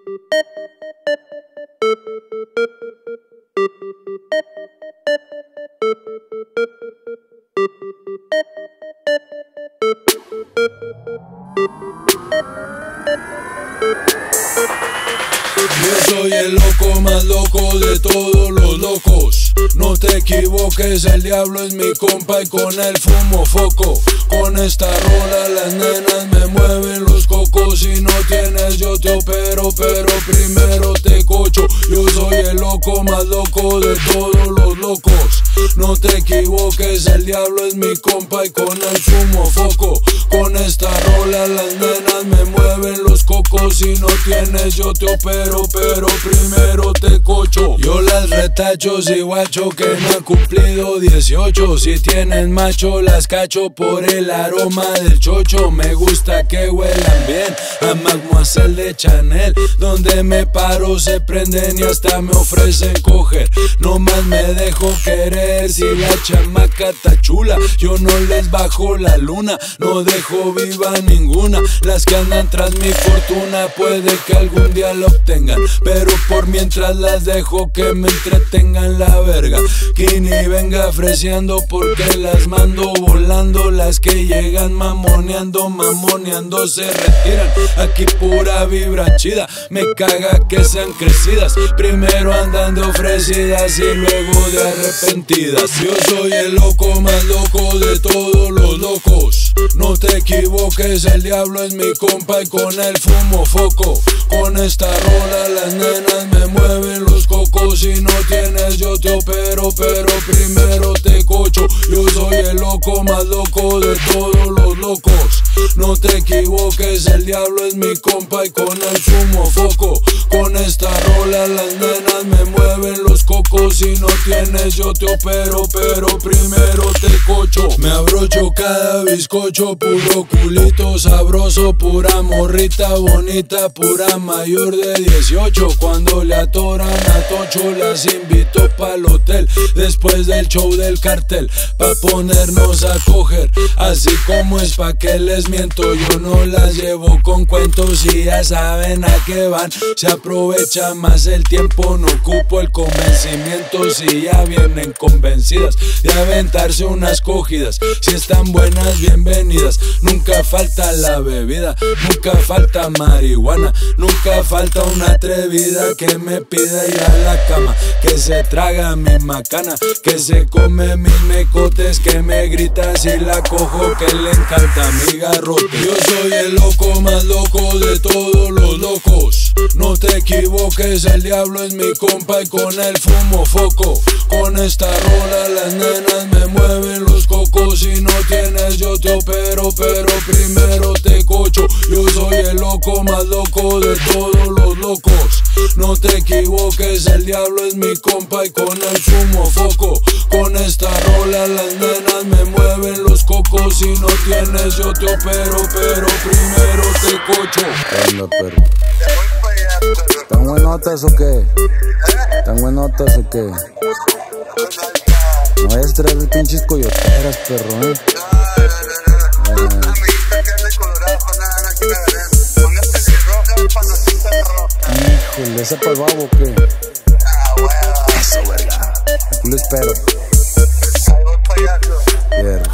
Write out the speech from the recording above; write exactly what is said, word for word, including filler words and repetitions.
Yo soy el loco más loco de todos los locos. No te equivoques, el diablo es mi compa y con él fumo foco. Con esta rola las nenas me mueven los cocos. Si no tienes yo te opero, pero primero te cocho. Yo soy el loco más loco de todos los locos. No te equivoques, el diablo es mi compa y con él fumo foco. Con esta rola las nenas me mueven los cocos. Si no tienes yo te opero, pero primero te cocho. Yo las retacho si guacho que no han cumplido dieciocho. Si tienen macho las cacho por el aroma del chocho. Me gusta que huelan bien a Mademoiselle de Chanel. Donde me paro se prenden y hasta me ofrecen coger. No más me dejo querer si la chamaca está chula. Yo no les bajo la luna, no dejo viva ninguna. Las que andan tras mi fortuna puede que algún día lo obtengan, pero por mientras las dejo que me entretengan la verga. Que ni venga freseando porque las mando volando. Las que llegan mamoneando, mamoneando se retiran. Aquí pura vibra chida, me caga que sean crecidas. Primero andan de ofrecidas y luego de arrepentidas. Yo soy el loco más loco de todos los locos. No te equivoques, el diablo es mi compa y con él fumo foco. Con esta rola las nenas me mueven los cocos. Si no tienes yo te opero, pero primero te cocho. Yo soy el loco más loco de todos los locos. No te equivoques, el diablo es mi compa y con él fumo foco. Con esta rola las nenas me mueven los cocos. Si no tienes yo te opero, pero primero te cocho. Me abrocho cada bizcocho, puro culito sabroso. Pura morrita bonita, pura mayor de dieciocho. Cuando le atoran a Tocho las invito pa'l hotel. Después del show del cartel, pa' ponernos a coger. Así como es pa' que les miento, yo no las llevo con cuentos. Y ya saben a qué van, se aprovecha más el tiempo. No ocupo el convencimiento si ya vienen convencidas de aventarse unas cogidas. Si están buenas, bienvenidas. Nunca falta la bebida, nunca falta marihuana. Nunca falta una atrevida que me pida ir a la cama. Que se traga mi macana, que se come mis mecotes. Que me grita si la cojo, que le encanta mi garrote. Yo soy el loco más loco de todos los locos. No te equivoques, el diablo es mi compa y con él fumo foco. Con esta rola las nenas me mueven los cocos. Si no tienes yo te opero, pero primero te cocho. Yo soy el loco más loco de todos los locos. No te equivoques, el diablo es mi compa y con él fumo foco. Con esta rola las nenas me mueven los cocos. Si no tienes yo te opero, pero primero te cocho. Anda, perro. ¿Están buenotas o qué? ¿Están buenotas o qué? No vayas a traer pinches coyoteras, perro, eh. Híjole, ¿esa pa'l babo o qué? Eso, verga. Aquí lo espero. Verga.